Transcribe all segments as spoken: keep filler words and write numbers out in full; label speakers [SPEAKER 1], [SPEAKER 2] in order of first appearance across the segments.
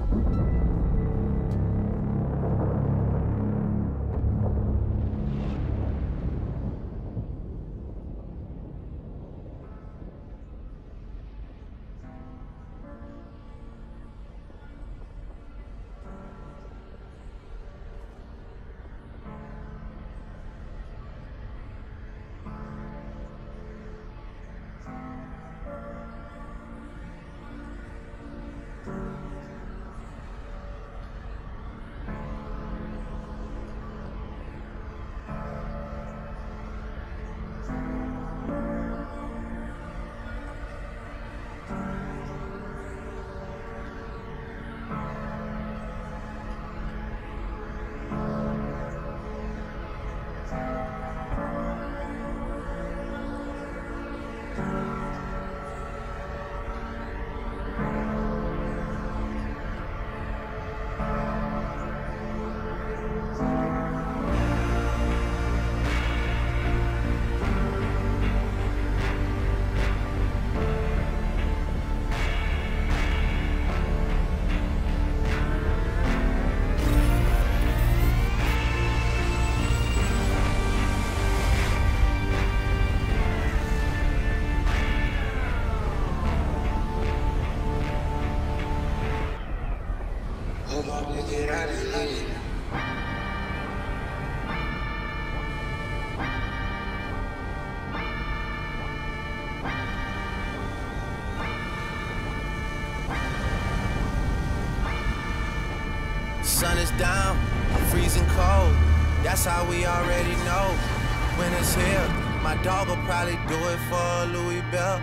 [SPEAKER 1] Sun is down, I'm freezing cold. That's how we already know. When it's here, my dog will probably do it for Louis Bell.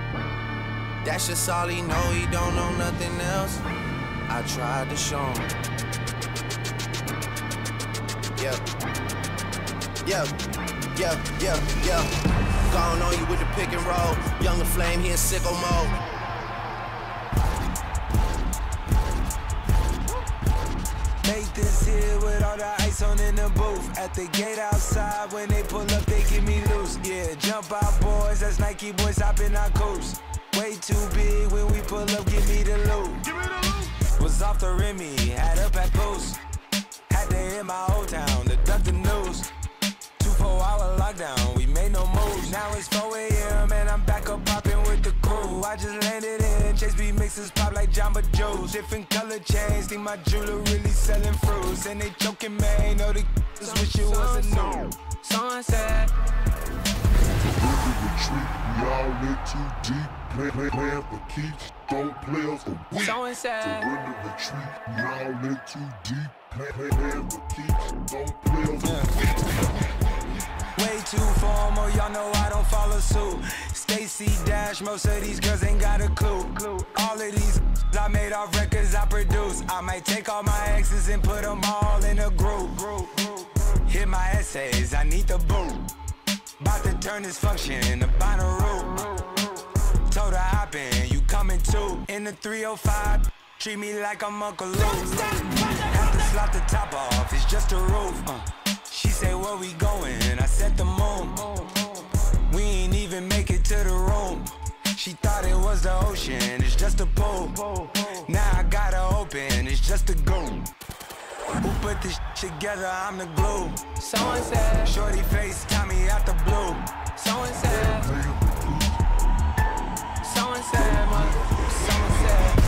[SPEAKER 1] That's just all he know, he don't know nothing else. I tried to show him. Yeah, yeah, yeah, yeah, yeah. Gone on you with the pick and roll. Younger Flame, he in sicko mode.
[SPEAKER 2] Make this here with all the ice on in the booth. At the gate outside, when they pull up, they get me loose. Yeah, jump out, boys, that's Nike boys hopping our coast. Way too big when we pull up, give me the loot. Give me the loot. Was off the Remy, had up at post. Had to hit my old town to duck the news. Two four hour lockdown, we made no moves. Now it's four A M and I'm back up popping with the crew. I just landed in, Chase B mixes pop like Jamba Joe's. Different color chains, think my jeweler really selling fruits. And they joking, man, know the just wish it was a no. Sunset.
[SPEAKER 3] Retreat, we all in too deep. Play, play, playing for keeps, don't play us for weak. Surrender retreat, we all in too deep. Play, play, playing for keeps, don't play us for weak.
[SPEAKER 2] Way too formal, y'all know I don't follow suit. Stacy Dash, most of these girls ain't got a clue. All of these I made off records I produce. I might take all my exes and put them all in a group. Hit my essays, I need the boot. About to turn this function into Bonnaroo. Told her hop in, you coming too. In the three oh five, treat me like I'm Uncle Luke. Have to slap the top off, it's just a roof. Uh. She say, where we going? I said the moon. We ain't even make it to the room. She thought it was the ocean, it's just a pool. Now I gotta open, it's just a goon. Who put this shit together? I'm the glue. Someone said, shorty face, Tommy out the blue. Someone said, someone said, man. Someone said.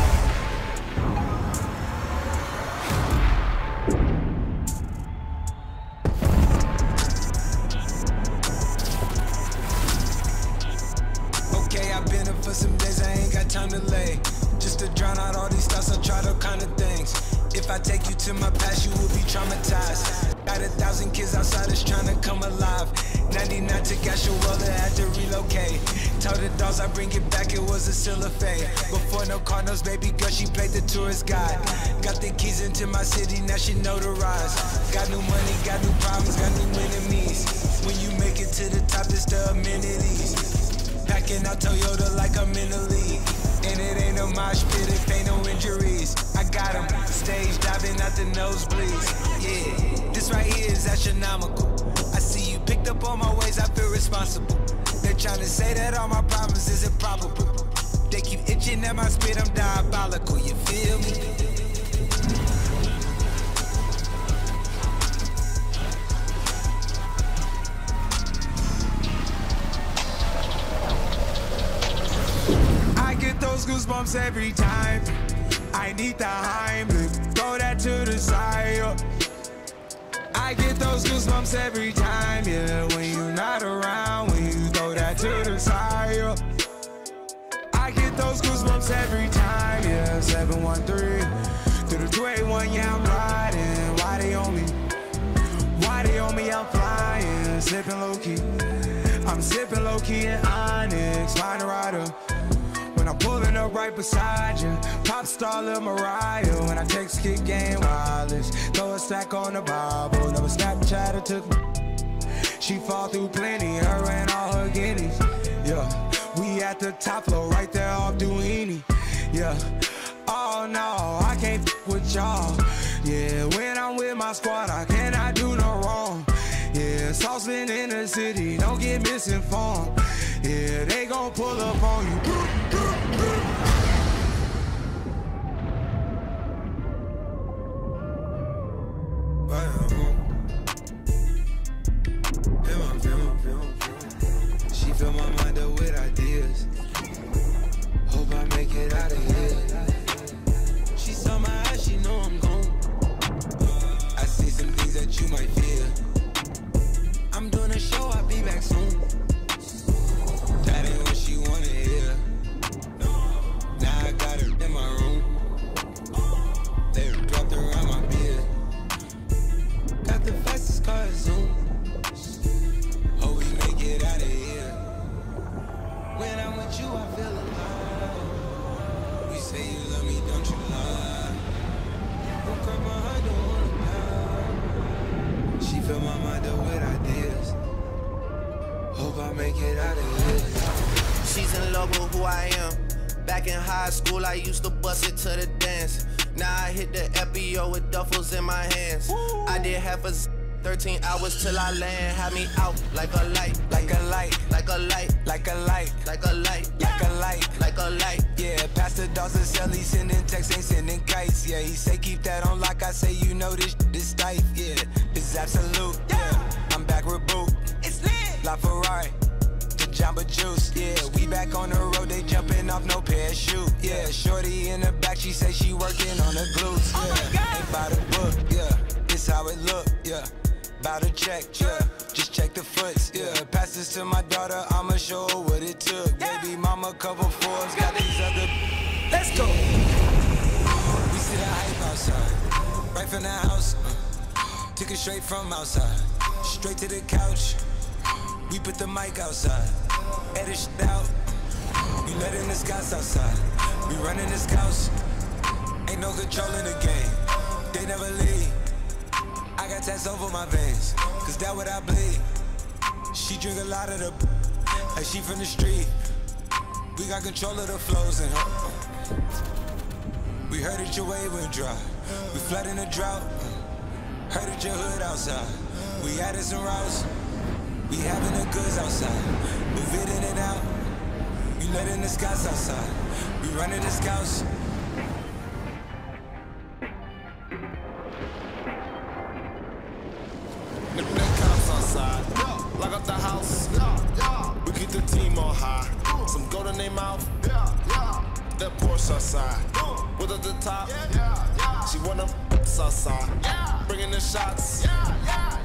[SPEAKER 2] Okay, I've been up for some days, I ain't got time to lay. Just to drown out all these thoughts, I tried all kind of things. If I take you to my past, you will be traumatized. Got a thousand kids outside that's trying to come alive. ninety-nine took Asherwella, had to relocate. Told the dolls I bring it back, it was a still a fade. Before no Cardinals, baby girl, she played the tourist guide. Got the keys into my city, now she notarized. Got new money, got new problems, got new enemies. When you make it to the top, it's the amenities. Packing out Toyota like I'm in the league. And it ain't no mosh pit, if ain't no injuries. I got them, stage diving out the nosebleeds. Yeah, this right here is astronomical. I see you picked up on my ways, I feel responsible. They're trying to say that all my problems is improbable. They keep itching at my spit, I'm diabolical, you feel me? get those goosebumps every time. I need the Heimlich, throw that to the side. Yeah. I get those goosebumps every time, yeah. When you're not around, when you throw that to the side. Yeah. I get those goosebumps every time, yeah. seven one three through the two eight one, yeah, I'm riding. Why they on me? Why they on me? I'm flying, sipping low key. I'm sipping low key in Onyx, find a rider. When I'm pulling up right beside you, pop star Lil Mariah. When I text kick game wireless, throw a stack on the Bible. Never Snapchat or took me. She fall through plenty, her and all her guineas. Yeah, we at the top floor, right there off Duini. Yeah, oh no, I can't f with y'all. Yeah, when I'm with my squad, I cannot do no wrong. Yeah, saucepan in the city, don't get misinformed. Yeah, they gon' pull up on you. She fill my mind up with ideas. Hope I make it out of here. She saw my eyes, she know I'm gone. I see some things that you might fear. I'm doing a show, I'll be back soon. That ain't what she wanna hear. Now I got her in my room. They wrapped around my beard. Got the fastest car Zoom. Hope we make it out of here. When I'm with you, I feel alive. You say you love me, don't you lie? Don't cry my heart, don't wanna die. She fill my mind up with ideas. Hope I make it out of here.
[SPEAKER 1] She's in love with who I am. Back in high school, I used to bust it to the dance. Now I hit the F B O with duffels in my hands. Woo. I did half a z thirteen hours till I land. Had me out like a light,
[SPEAKER 2] like a light,
[SPEAKER 1] like a light,
[SPEAKER 2] like a light,
[SPEAKER 1] like a light,
[SPEAKER 2] like a light,
[SPEAKER 1] like a light.
[SPEAKER 2] Yeah, Pastor Dawson Sell, he sending texts, ain't sending kites. Yeah, he say keep that on lock. I say you know this this tight. Yeah, it's absolute. Yeah, I'm back with Boot. It's lit. La Ferrari, the Jamba Juice. Yeah, we back on the road. They jumping off no parachute. Yeah, shorty in the back. She say she working on her glutes. Yeah, oh my God. Ain't by the book. Yeah, it's how it look. Yeah. Bout to check, yeah, just check the foots, yeah. Pass this to my daughter, I'ma show her what it took. Yeah. Baby mama, couple fours, got these other. Let's go. We see the hype outside, right from the house. Uh, took it straight from outside, straight to the couch. We put the mic outside, edit shit out. We letting the scouts outside, we running the scouts. Ain't no control in the game, they never leave. I got tats over my veins, cause that what I bleed. She drink a lot of the like she from the street. We got control of the flows in her. We heard that your wave went dry. We flooding the drought. Heard that your hood outside. We added some routes. We having the goods outside. Move it in and out. We letting the scouts outside. We running the scouts.
[SPEAKER 4] Lock up the house, we keep the team on high. Some gold in their mouth, that Porsche outside. With at the top, she wanna outside. Bringing the shots,